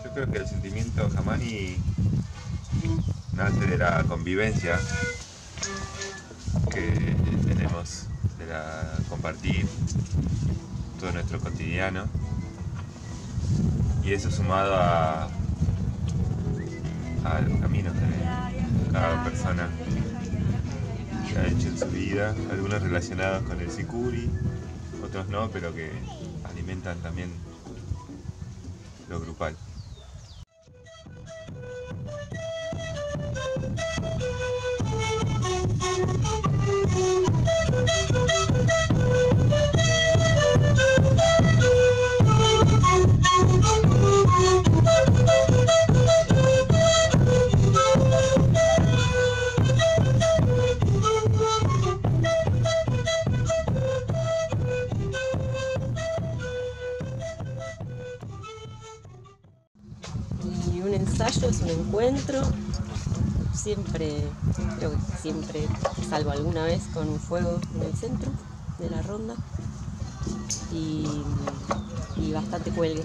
Yo creo que el sentimiento Hamani nace de la convivencia que tenemos, de la compartir todo nuestro cotidiano, y eso sumado a los caminos que cada persona que ha hecho en su vida, algunos relacionados con el sicuri, otros no, pero que alimentan también lo grupal. Y un ensayo es un encuentro, siempre, creo que siempre, salvo alguna vez con un fuego en el centro de la ronda y bastante cuelgue.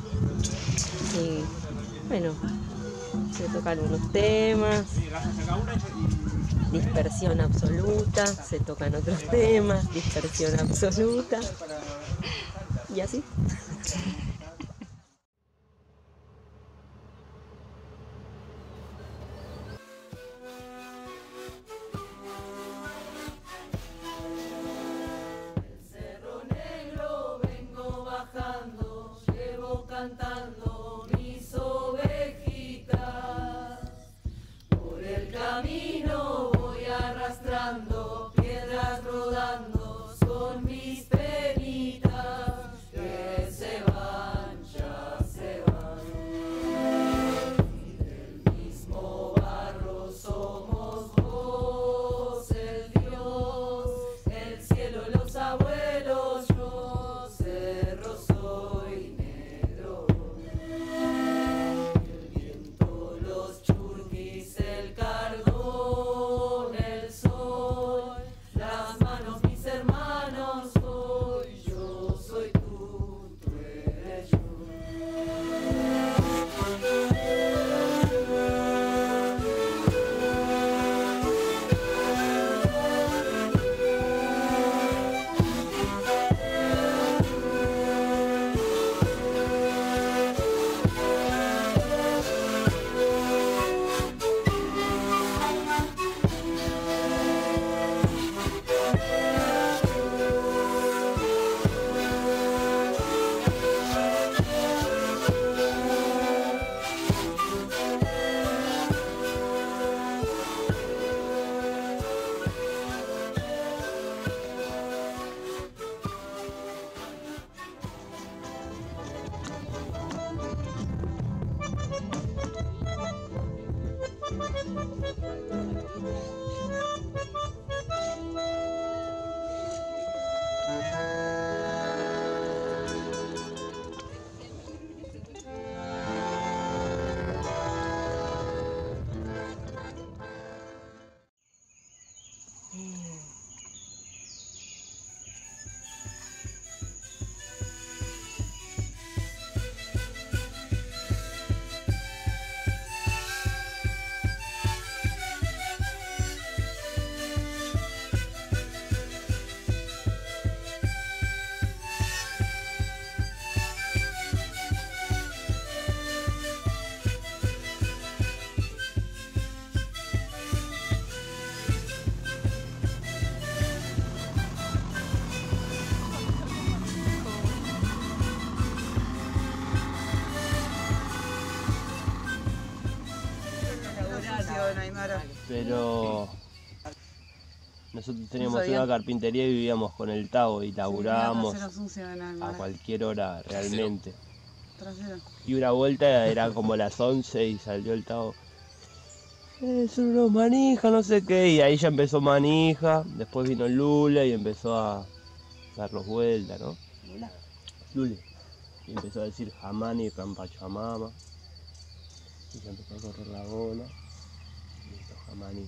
Y bueno, se tocan unos temas, dispersión absoluta, se tocan otros temas, dispersión absoluta y así. Cantando mis ovejitas, por el camino voy arrastrando piedras rodando, son mis penitas que se van, ya se van. Y del mismo barro somos vos, el Dios, el cielo, los abuelos, yo cerro soy. El cardón, el sol, las manos, mis hermanos, soy yo, soy tú, tú eres yo. Pero nosotros teníamos una carpintería y vivíamos con el Tao y laburábamos a cualquier hora realmente. Y una vuelta era como las 11 y salió el Tao. Son unos manijas, no sé qué, y ahí ya empezó manija, después vino Lula y empezó a darnos vuelta, ¿no? Lule. Y empezó a decir Hamani, Rampachamama. Y se empezó a correr la bola. Y esto Hamani.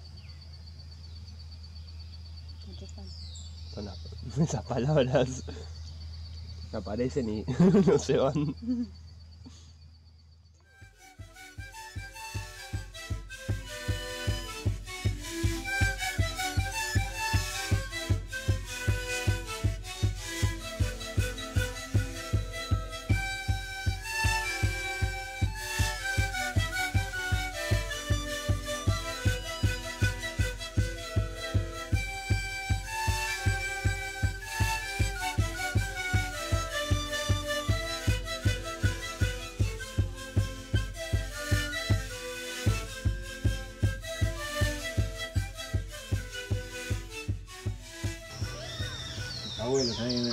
Son esas palabras que aparecen y no se van.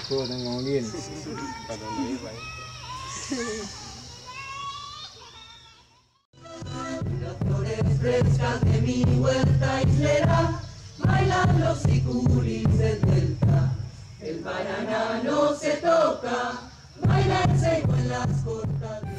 fuego tan como viene. Las flores frescas de mi huerta islera bailan los sicuris del delta. El banana no se toca, baila el seco en las cortaderas.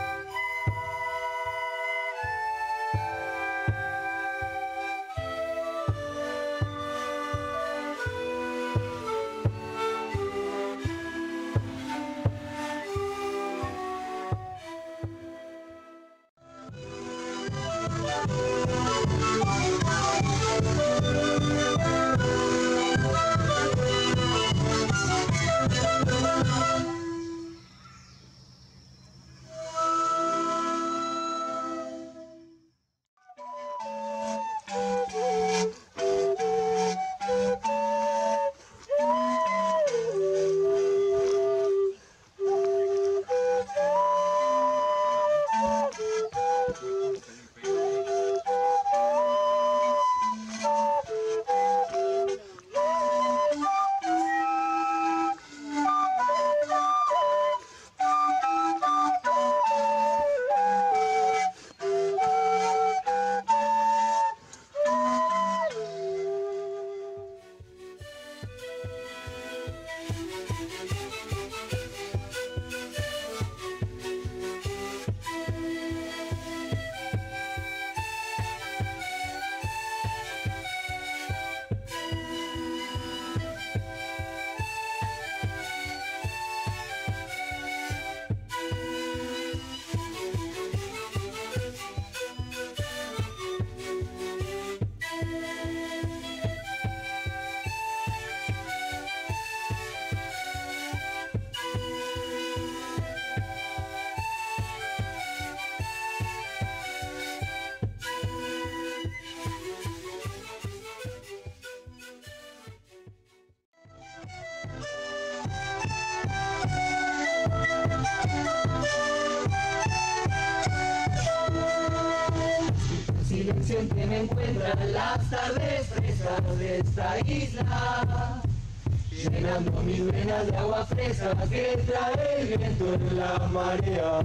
Siempre me encuentran las tardes frescas de esta isla, llenando mis venas de agua fresca que trae el viento en la marea.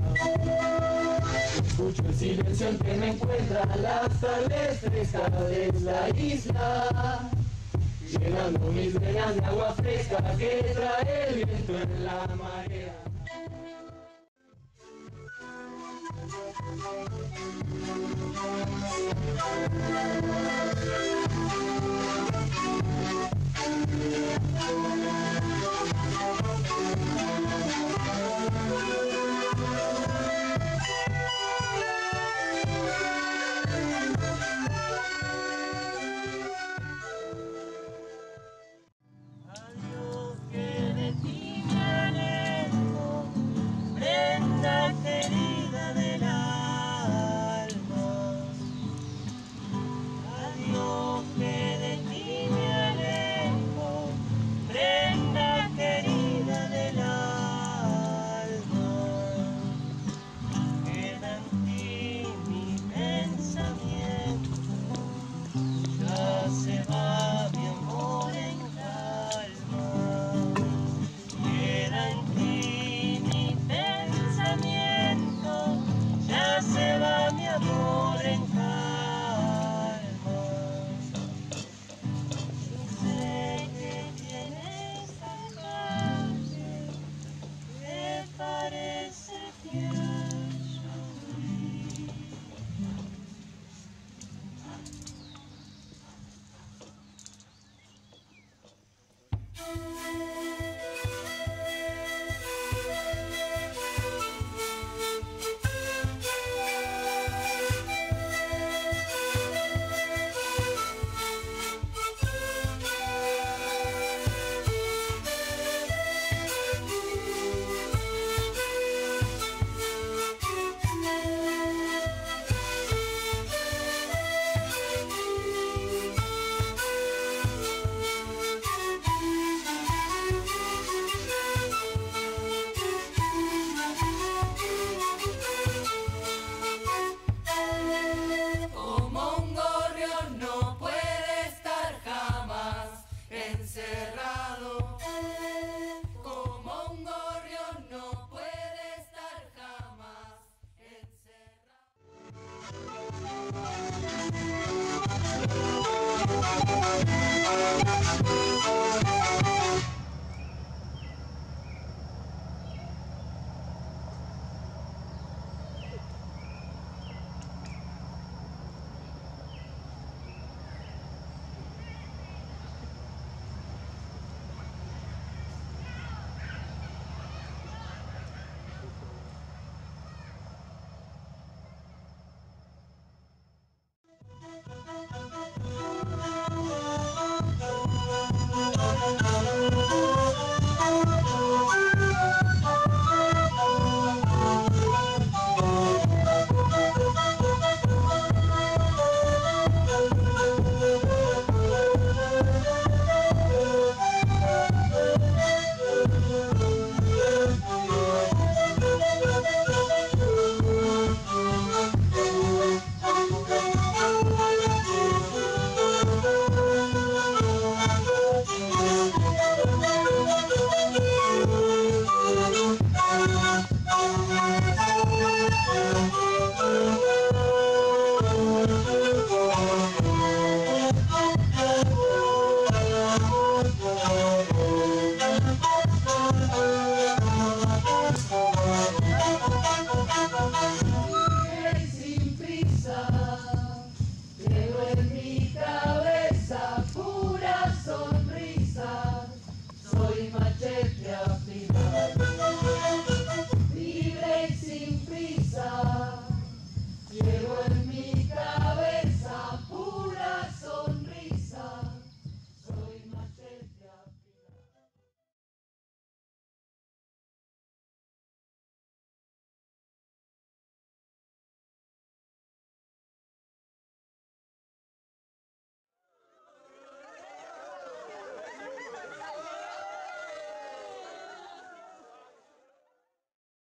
Escucho el silencio en que me encuentran las tardes frescas de esta isla, llenando mis venas de agua fresca que trae el viento en la marea. Soy